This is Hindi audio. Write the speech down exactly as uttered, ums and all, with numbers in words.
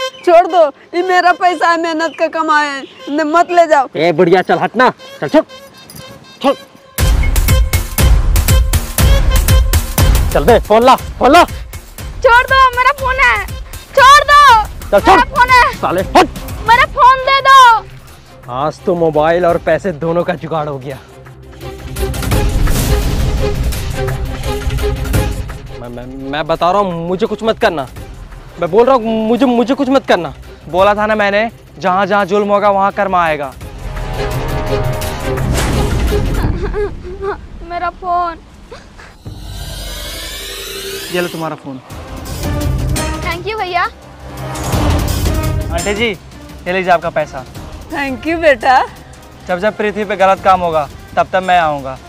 छोड़ दो, ये मेरा पैसा है, मेहनत का कमाए, मत ले जाओ। ए बुढ़िया चल हटना, चल छोड़ छोड़। चल बे फोन ला, फोन ला। छोड़ दो, मेरा फोन है, छोड़ दो। चल छोड़, मेरा फोन है, साले हट। मेरा फोन दे दो। आज तो मोबाइल और पैसे दोनों का जुगाड़ हो गया। मैं मैं मैं बता रहा हूँ, मुझे कुछ मत करना। मैं बोल रहा हूँ, मुझे मुझे कुछ मत करना। बोला था ना मैंने, जहाँ जहाँ जुल्म होगा वहाँ कर्म आएगा। मेरा फोन। ये लो तुम्हारा फोन। थैंक यू भैया। आंटी जी, ये लीजिए आपका पैसा। थैंक यू बेटा। जब जब पृथ्वी पे गलत काम होगा तब तब मैं आऊँगा।